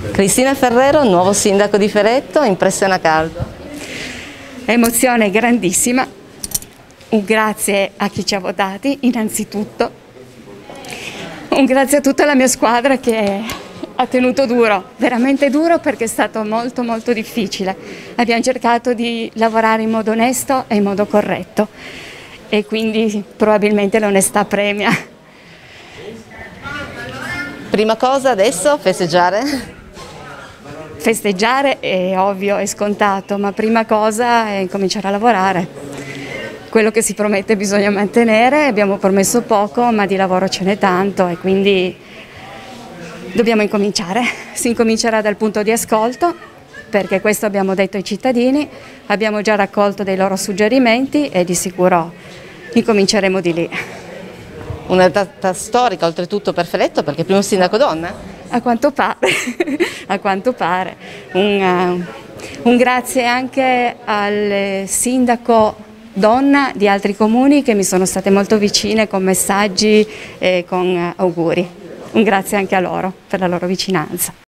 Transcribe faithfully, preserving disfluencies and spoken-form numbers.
Cristina Ferrero, nuovo sindaco di Ferretto, impressione a caldo. Emozione grandissima, un grazie a chi ci ha votati innanzitutto, un grazie a tutta la mia squadra che ha tenuto duro, veramente duro, perché è stato molto molto difficile. Abbiamo cercato di lavorare in modo onesto e in modo corretto e quindi probabilmente l'onestà premia. Prima cosa adesso festeggiare? Festeggiare è ovvio, è scontato, ma prima cosa è cominciare a lavorare. Quello che si promette bisogna mantenere, abbiamo promesso poco, ma di lavoro ce n'è tanto e quindi dobbiamo incominciare. Si incomincerà dal punto di ascolto, perché questo abbiamo detto ai cittadini, abbiamo già raccolto dei loro suggerimenti e di sicuro incominceremo di lì. Una data storica oltretutto per Ferretto, perché è il primo sindaco donna? A quanto pare, a quanto pare. Un, uh, un grazie anche al sindaco donna di altri comuni che mi sono state molto vicine con messaggi e con uh, auguri. Un grazie anche a loro per la loro vicinanza.